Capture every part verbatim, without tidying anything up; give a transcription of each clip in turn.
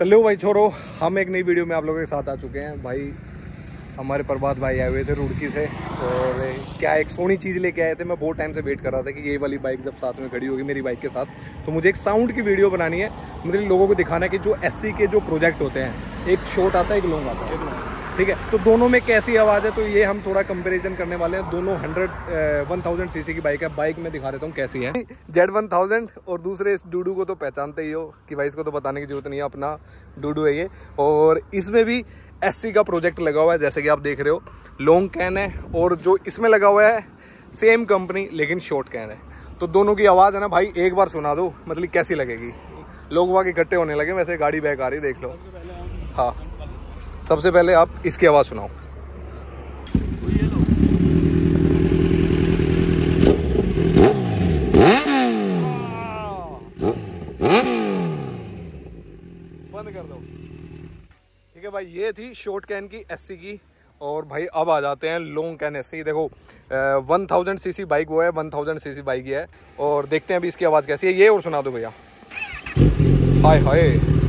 तो लो भाई छोरो, हम एक नई वीडियो में आप लोगों के साथ आ चुके हैं। भाई हमारे प्रभात भाई आए हुए थे रुड़की से, और क्या एक सोनी चीज़ लेके आए थे। मैं बहुत टाइम से वेट कर रहा था कि ये वाली बाइक जब साथ में खड़ी होगी मेरी बाइक के साथ, तो मुझे एक साउंड की वीडियो बनानी है। मुझे लोगों को दिखाना है कि जो एससी के जो प्रोजेक्ट होते हैं, एक शॉर्ट आता है एक लॉन्ग आता है, ठीक है, तो दोनों में कैसी आवाज़ है, तो ये हम थोड़ा कंपैरिजन करने वाले हैं। दोनों hundred one thousand C C की बाइक है। बाइक में दिखा देता हूँ कैसी है। जेड वन थाउजेंड, और दूसरे इस डूडू को तो पहचानते ही हो कि भाई इसको तो बताने की जरूरत नहीं है, अपना डूडू है ये। और इसमें भी एससी का प्रोजेक्ट लगा हुआ है, जैसे कि आप देख रहे हो। लॉन्ग कैन है, और जो इसमें लगा हुआ है सेम कंपनी लेकिन शॉर्ट कैन है। तो दोनों की आवाज़ है ना भाई, एक बार सुना दो, मतलब कैसी लगेगी। लोग वहाँ इकट्ठे होने लगे, वैसे गाड़ी बैक आ रही देख लो। हाँ, सबसे पहले आप इसकी आवाज़ सुनाओ। बंद कर दो। ठीक है भाई, ये थी शॉर्ट कैन की एससी की। और भाई अब आ जाते हैं लॉन्ग कैन एससी। देखो one thousand C C bike वो है, one thousand C C bike है। और देखते हैं अभी इसकी आवाज़ कैसी है। ये और सुना दो भैया। हाय हाय,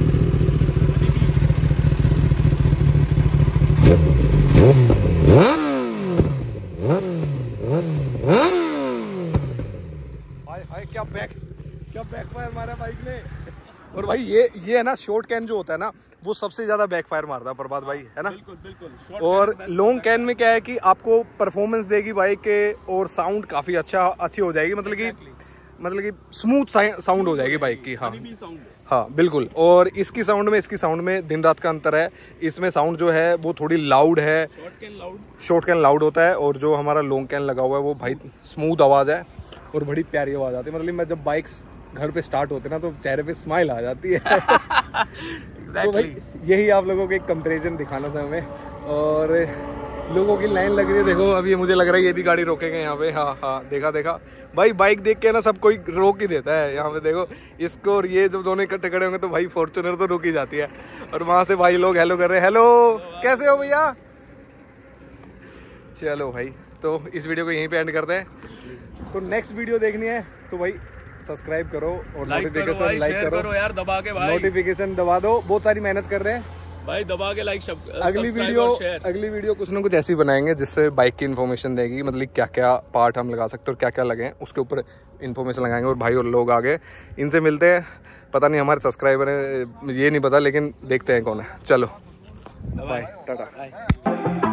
हाय हाय, क्या बैक क्या बैकफायर मारा बाइक ने। और भाई ये ये है ना, शॉर्ट कैन जो होता है ना, वो सबसे ज्यादा बैकफायर मारता है प्रभात भाई, है ना। बिल्कुल बिल्कुल। और लॉन्ग कैन में क्या है कि आपको परफॉर्मेंस देगी बाइक के, और साउंड काफी अच्छा अच्छी हो जाएगी, मतलब कि मतलब कि स्मूथ साउंड हो जाएगी बाइक की। हाँ हाँ बिल्कुल। और इसकी साउंड में इसकी साउंड में दिन रात का अंतर है। इसमें साउंड जो है वो थोड़ी लाउड है, शॉर्ट कैन लाउड होता है, और जो हमारा लॉन्ग कैन लगा हुआ है वो भाई स्मूथ आवाज़ है, और बड़ी प्यारी आवाज़ आती है। मतलब मैं जब बाइक्स घर पे स्टार्ट होते ना, तो चेहरे पे स्माइल आ जाती है। exactly. तो भाई यही आप लोगों को एक कंपैरिजन दिखाना था हमें। और लोगों की लाइन लग रही है, देखो अभी मुझे लग रहा है ये भी गाड़ी रोकेंगे यहाँ पे। हाँ हाँ, देखा देखा भाई, बाइक देख के ना सब कोई रोक ही देता है यहाँ पे। देखो इसको और ये जब दोनों इकट्ठे खड़े होंगे तो भाई फॉर्च्यूनर तो रुक ही जाती है। और वहाँ से भाई लोग हेलो कर रहे हैं। हेलो, कैसे हो भैया। चलो भाई, तो इस वीडियो को यहीं पे एंड करते हैं। तो नेक्स्ट वीडियो देखनी है तो भाई सब्सक्राइब करो, और नोटिफिकेशन लाइक करो, करो यार दबा के भाई, नोटिफिकेशन दबा दो। बहुत सारी मेहनत कर रहे हैं भाई, दबा के लाइक। अगली वीडियो अगली वीडियो कुछ ना कुछ ऐसी बनाएंगे जिससे बाइक की इन्फॉर्मेशन देगी, मतलब क्या क्या पार्ट हम लगा सकते हैं और क्या क्या लगे हैं, उसके ऊपर इन्फॉर्मेशन लगाएंगे। और भाई और लोग आगे इनसे मिलते हैं। पता नहीं हमारे सब्सक्राइबर है ये नहीं पता, लेकिन देखते हैं कौन है। चलो बाय, टाटा।